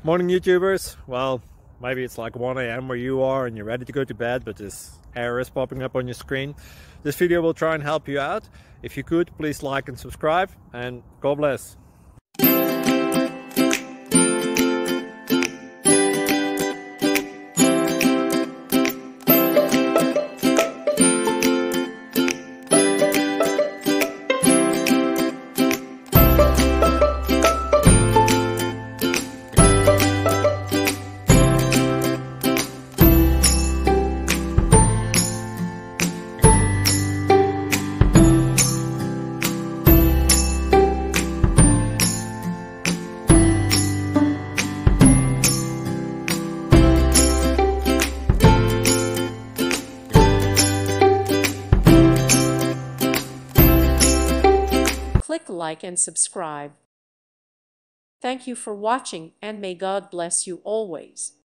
Morning YouTubers. Well, maybe it's like 1 a.m. where you are and you're ready to go to bed, but this error is popping up on your screen. This video will try and help you out. If you could, please like and subscribe, and God bless. Click like and subscribe. Thank you for watching, and may God bless you always.